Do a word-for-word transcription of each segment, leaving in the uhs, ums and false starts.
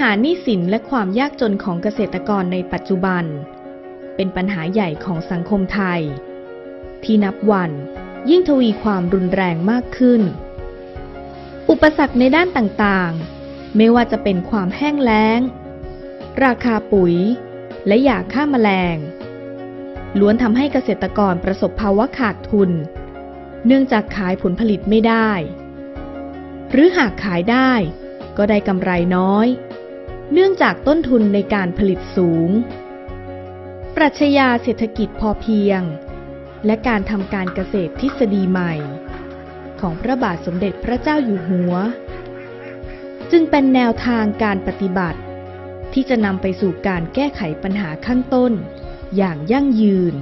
าหนี้สินและความยากจนของเกษตรกรในปัจจุบันเป็นปัญหาใหญ่ของสังคมไทยที่นับวันยิ่งทวีความรุนแรงมากขึ้นอุปสรรคในด้านต่างๆไม่ว่าจะเป็นความแห้งแล้งราคาปุ๋ยและยาฆ่าแมลงล้วนทำให้เกษตรกรประสบภาวะขาดทุนเนื่องจากขายผลผลิตไม่ได้หรือหากขายได้ก็ได้กำไรน้อยเนื่องจากต้นทุนในการผลิตสูงปรัชญาเศรษฐกิจพอเพียงและการทำการเกษตรทฤษฎีใหม่ของพระบาทสมเด็จพระเจ้าอยู่หัวจึงเป็นแนวทางการปฏิบัติที่จะนำไปสู่การแก้ไขปัญหาขั้นต้นอย่างยั่งยืน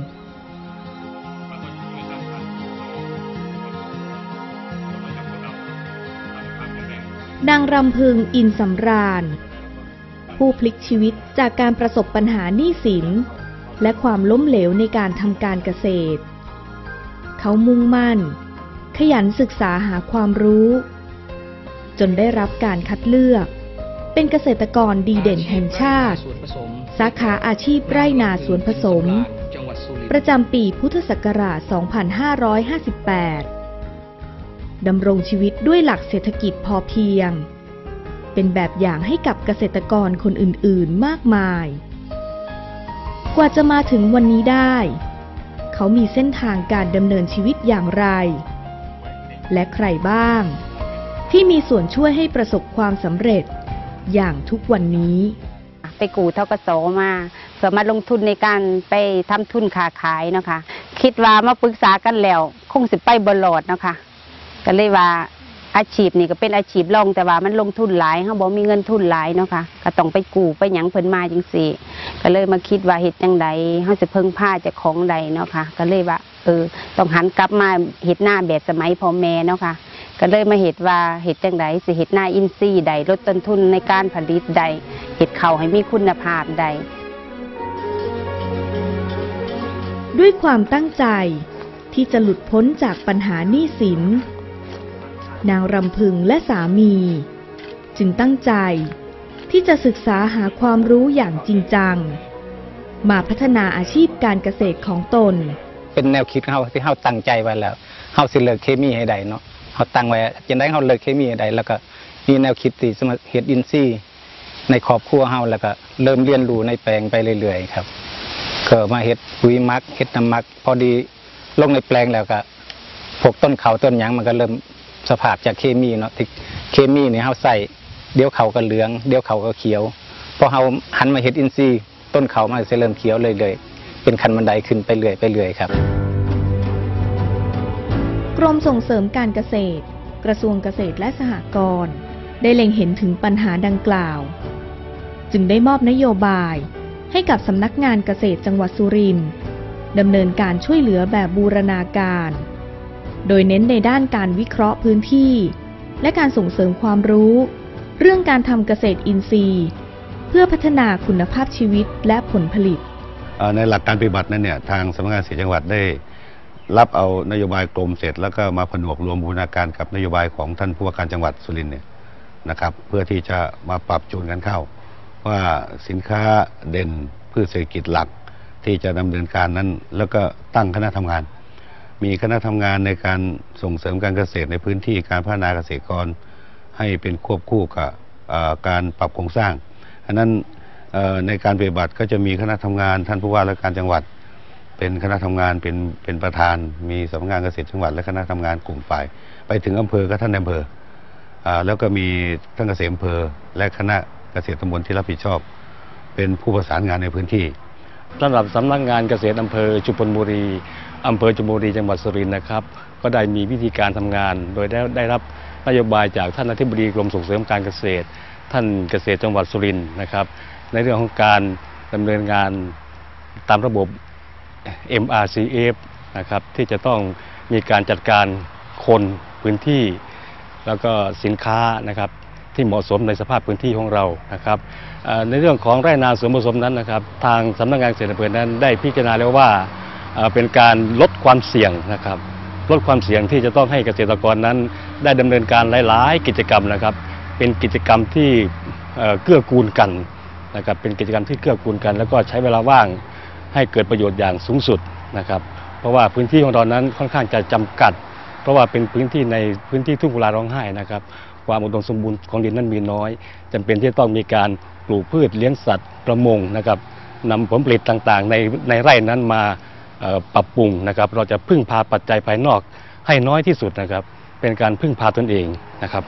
นางรำพึงอินสำราญผู้พลิกชีวิตจากการประสบปัญหาหนี้สินและความล้มเหลวในการทำการเกษตรเขามุ่งมั่นขยันศึกษาหาความรู้จนได้รับการคัดเลือกเป็นเกษตรกรดีเด่นแห่งชาติสาขาอาชีพไร่นาสวนผสมประจำปีพุทธศักราช สองพันห้าร้อยห้าสิบแปด ดำรงชีวิตด้วยหลักเศรษฐกิจพอเพียงเป็นแบบอย่างให้กับเกษตรกรคนอื่นๆมากมายกว่าจะมาถึงวันนี้ได้เขามีเส้นทางการดำเนินชีวิตอย่างไรและใครบ้างที่มีส่วนช่วยให้ประสบความสำเร็จอย่างทุกวันนี้ไปกู้ธกส.มาเพื่อมาลงทุนในการไปทำทุนค้าขายเนาะค่ะคิดว่ามาปรึกษากันแล้วคงสิไปบ่รอดเนาะค่ะก็เลยว่าอาชีพนี่ก็เป็นอาชีพรองแต่ว่ามันลงทุนหลายเขาบอกมีเงินทุนหลายเนาะค่ะก็ต้องไปกู้ไปหยังเพิ่นมาจังซี่ก็เลยมาคิดว่าเฮ็ดจังใดเฮาสิเพิ่งพาเจ้าของใดเนาะค่ะก็เลยว่าเออต้องหันกลับมาเฮ็ดหน้าแบบสมัยพ่อแม่เนาะค่ะก็เลยมาเฮ็ดว่าเฮ็ดจังใดสิเฮ็ดหน้าอินทรีย์ใดลดต้นทุนในการผลิตใดเฮ็ดข้าวให้มีคุณภาพใดด้วยความตั้งใจที่จะหลุดพ้นจากปัญหาหนี้สินนางรำพึงและสามีจึงตั้งใจที่จะศึกษาหาความรู้อย่างจริงจังมาพัฒนาอาชีพการเกษตรของตนเป็นแนวคิดเขาที่เขาตั้งใจไว้แล้วเขาสิเลิกเคมีให้ได้เนาะเขาตั้งไว้จะได้เขาเลิกเคมีให้ได้แล้วก็มีแนวคิดที่จะมาเฮ็ดอินทรีย์ในครอบครัวเขาแล้วก็เริ่มเรียนรู้ในแปลงไปเรื่อยๆครับก็มาเฮ็ดปุ๋ยหมักเฮ็ดน้ำหมักพอดีลงในแปลงแล้วก็พวกต้นเขาต้นหยังมันก็เริ่มสภาพจากเคมีเนาะที่เคมีเนี่ยเขาใส่เดี๋ยวเขาก็เหลืองเดี๋ยวเขาก็เขียวพอเขาหันมาเฮ็ดอินทรีย์ต้นเขามันจะเริ่มเขียวเลยเลยเป็นขั้นบันไดขึ้นไปเรื่อยไปเรื่อยครับกรมส่งเสริมการเกษตรกระทรวงเกษตรและสหกรณ์ได้เล็งเห็นถึงปัญหาดังกล่าวจึงได้มอบนโยบายให้กับสำนักงานเกษตรจังหวัดสุรินทร์ดำเนินการช่วยเหลือแบบบูรณาการโดยเน้นในด้านการวิเคราะห์พื้นที่และการส่งเสริมความรู้เรื่องการทำเกษตรอินทรีย์เพื่อพัฒนาคุณภาพชีวิตและผลผลิตในหลักการปฏิบัตินั้นเนี่ยทางสำนักงานเกษตรจังหวัดได้รับเอานโยบายกรมเสร็จแล้วก็มาผนวกรวมบูรณาการกับนโยบายของท่านผู้ว่าการจังหวัดสุรินทร์เนี่ยนะครับเพื่อที่จะมาปรับจูนกันเข้าว่าสินค้าเด่นพืชเศรษฐกิจหลักที่จะดำเนินการนั้นแล้วก็ตั้งคณะทำงานมีคณะทำงานในการส่งเสริมการเกษตรในพื้นที่การพัฒนาเกษตรกรให้เป็นควบคู่กับการปรับโครงสร้างอันนั้นในการปฏิบัติก็จะมีคณะทำงานท่านผู้ว่าราชการจังหวัดเป็นคณะทำงานเป็นเป็นประธานมีสำนักงานเกษตรจังหวัดและคณะทำงานกลุ่มฝ่ายไปถึงอำเภอก็ท่านอำเภอแล้วก็มีท่านเกษตรอำเภอและคณะเกษตรตำบลที่รับผิดชอบเป็นผู้ประสานงานในพื้นที่สำหรับสำนักงานเกษตรอำเภอชุมพลบุรีอำเภอชุมพลบุรีจังหวัดสุรินทร์นะครับก็ได้มีวิธีการทำงานโดยได้ได้รับนโยบายจากท่านอธิบดีกรมส่งเสริมการเกษตรท่านเกษตรจังหวัดสุรินทร์นะครับในเรื่องของการดำเนินงานตามระบบ เอ็ม อาร์ ซี เอฟ นะครับที่จะต้องมีการจัดการคนพื้นที่แล้วก็สินค้านะครับที่เหมาะสมในสภาพพื้นที่ของเรานะครับในเรื่องของไร่นาสวนผสมนั้นนะครับทางสำนักงานเกษตรอำเภอนั้นได้พิจารณาแล้วว่าเป็นการลดความเสี่ยงนะครับลดความเสี่ยงที่จะต้องให้เกษตรกรนั้นได้ดำเนินการหลายๆกิจกรรมนะครับเป็นกิจกรรมที่ผเกื้อกูลกันนะครับเป็นกิจกรรมที่เกื้อกูลกันแล้วก็ใช้เวลาว่างให้เกิดประโยชน์อย่างสูงสุดนะครับเพราะว่าพื้นที่ของเรานั้นค่อนข้างจะจำกัดเพราะว่าเป็นพื้นที่ในพื้นที่ทุ่งกุลาร้องไห้นะครับความอุดมสมบูรณ์ของดินนั้นมีน้อยจำเป็นที่ต้องมีการปลูกพืชเลี้ยงสัตว์ประมงนะครับนำผลผลิตต่างๆในในไร่นั้นมาปรับปรุงนะครับเราจะพึ่งพาปัจจัยภายนอกให้น้อยที่สุดนะครับเป็นการพึ่งพาตนเองนะครับ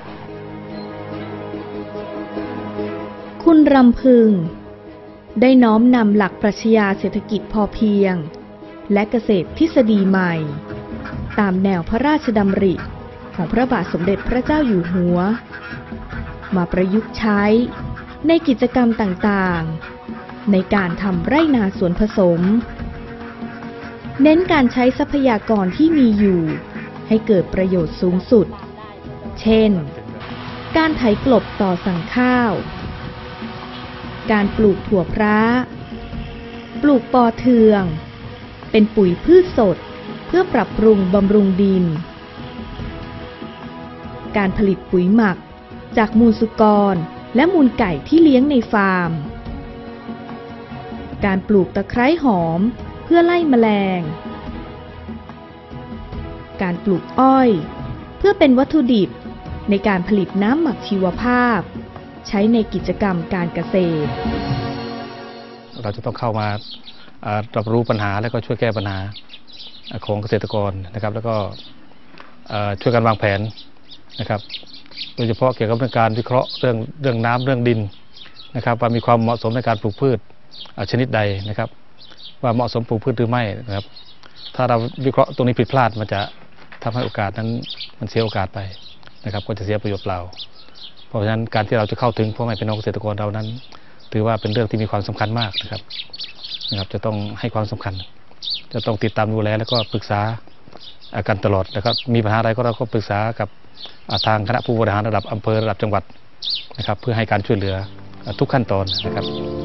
คุณรำพึงได้น้อมนำหลักปรัชญาเศรษฐกิจพอเพียงและเกษตรทฤษฎีใหม่ตามแนวพระราชดำริของพระบาทสมเด็จพระเจ้าอยู่หัวมาประยุกต์ใช้ในกิจกรรมต่างๆในการทำไร่นาสวนผสมเน้นการใช้ทรัพยากรที่มีอยู่ให้เกิดประโยชน์สูงสุดเช่นการไถกลบต่อสั่งข้าวการปลูกถั่วพร้าปลูกปอเทืองเป็นปุ๋ยพืชสดเพื่อปรับปรุงบำรุงดินการผลิตปุ๋ยหมักจากมูลสุกรและมูลไก่ที่เลี้ยงในฟาร์มการปลูกตะไคร้หอมเพื่อไล่แมลงการปลูกอ้อยเพื่อเป็นวัตถุดิบในการผลิตน้ำหมักชีวภาพใช้ในกิจกรรมการเกษตรเราจะต้องเข้ามารับรู้ปัญหาและก็ช่วยแก้ปัญหาของเกษตรกรนะครับแล้วก็ช่วยกันวางแผนนะครับโดยเฉพาะเกี่ยวกับเรื่องการวิเคราะห์เรื่องเรื่องน้ำเรื่องดินนะครับว่ามีความเหมาะสมในการปลูกพืชชนิดใดนะครับว่าเหมาะสมปลูกพืชหรือไม่นะครับถ้าเราวิเคราะห์ตรงนี้ผิดพลาดมันจะทำให้โอกาสนั้นมันเสียโอกาสไปนะครับก็จะเสียประโยชน์เปล่าเพราะฉะนั้นการที่เราจะเข้าถึงพ่อแม่พี่น้องเกษตรกรเรานั้นถือว่าเป็นเรื่องที่มีความสำคัญมากนะครับนะครับจะต้องให้ความสำคัญจะต้องติดตามดูแลแล้วก็ปรึกษากันตลอดนะครับมีปัญหาอะไรก็เราก็ปรึกษากับทางคณะผู้บริหารระดับอำเภอระดับจังหวัดนะครับเพื่อให้การช่วยเหลือทุกขั้นตอนนะครับ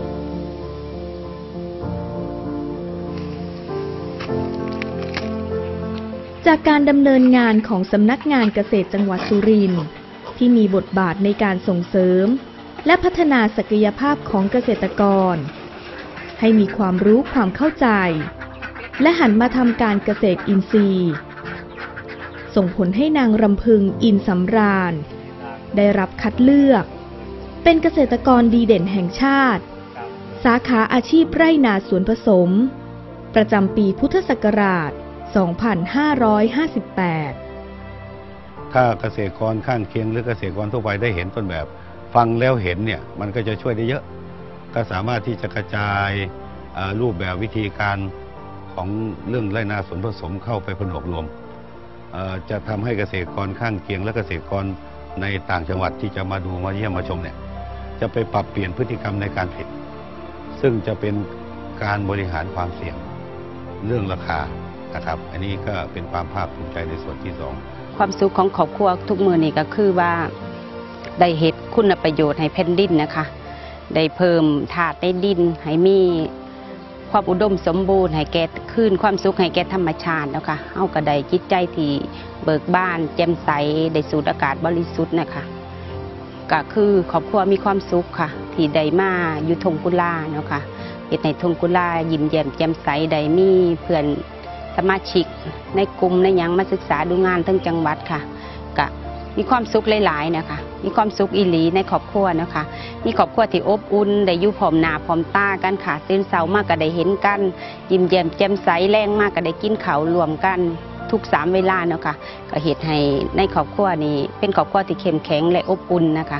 จากการดำเนินงานของสำนักงานเกษตรจังหวัดสุรินทร์ที่มีบทบาทในการส่งเสริมและพัฒนาศักยภาพของเกษตรกรให้มีความรู้ความเข้าใจและหันมาทำการเกษตรอินทรีย์ส่งผลให้นางรำพึงอินสำราญได้รับคัดเลือกเป็นเกษตรกรดีเด่นแห่งชาติสาขาอาชีพไร่นาสวนผสมประจำปีพุทธศักราชสองพันห้าร้อยห้าสิบแปดถ้าเกษตรกรข้างเคียงหรือเกษตรกรทั่วไปได้เห็นต้นแบบฟังแล้วเห็นเนี่ยมันก็จะช่วยได้เยอะก็สามารถที่จะกระจายรูปแบบวิธีการของเรื่องไร่นาสวนผสมเข้าไปผนวกรวมจะทำให้เกษตรกรข้างเคียงและเกษตรกรในต่างจังหวัดที่จะมาดูมาเยี่ยมมาชมเนี่ยจะไปปรับเปลี่ยนพฤติกรรมในการผลิตซึ่งจะเป็นการบริหารความเสี่ยงเรื่องราคานะครับอันนี้ก็เป็นความภาคภูมิใจในส่วนที่สองความสุขของครอบครัวทุกมือนี่ก็คือว่าได้เห็นคุณประโยชน์ให้แผ่นดินนะคะได้เพิ่มธาตุในดินให้มีความอุดมสมบูรณ์ให้แก่คืนความสุขให้แก่ธรรมชาตินะคะเอากระไดจิตใจที่เบิกบานแจ่มใสได้สูดอากาศบริสุทธิ์นะคะก็คือครอบครัวมีความสุขค่ะที่ได้มาอยู่ทงกุลาเนาะค่ะเฮ็ดในทงกุลายิ้มแย้มแจ่มใสได้มีเพื่อนสมาชิกในกลุ่มในยังมาศึกษาดูงานทั้งจังหวัดค่ะก็มีความสุขหลายๆนะคะมีความสุขอีหลีในครอบครัวนะคะมีครอบครัวที่อบอุ่นได้อยู่พร้อมหน้าพร้อมตากันค่ะตื่นเช้ามากก็ได้เห็นกันยิ้มแย้มแจ่มใสแรงมากก็ได้กินข้าวรวมกันทุกสามเวลาเนาะค่ะก็เฮ็ดให้ในครอบครัวนี้เป็นครอบครัวที่เข้มแข็งและอบอุ่นนะคะ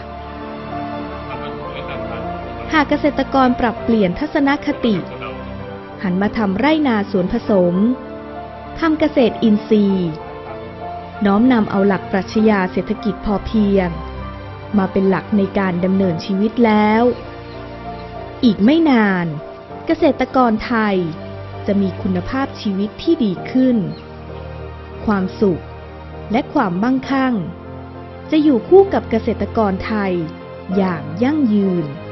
หากเกษตรกรปรับเปลี่ยนทัศนคติหันมาทำไร่นาสวนผสมทำเกษตรอินทรีย์น้อมนำเอาหลักปรัชญาเศรษฐกิจพอเพียงมาเป็นหลักในการดำเนินชีวิตแล้วอีกไม่นานเกษตรกรไทยจะมีคุณภาพชีวิตที่ดีขึ้นความสุขและความมั่งคั่งจะอยู่คู่กับเกษตรกรไทยอย่างยั่งยืน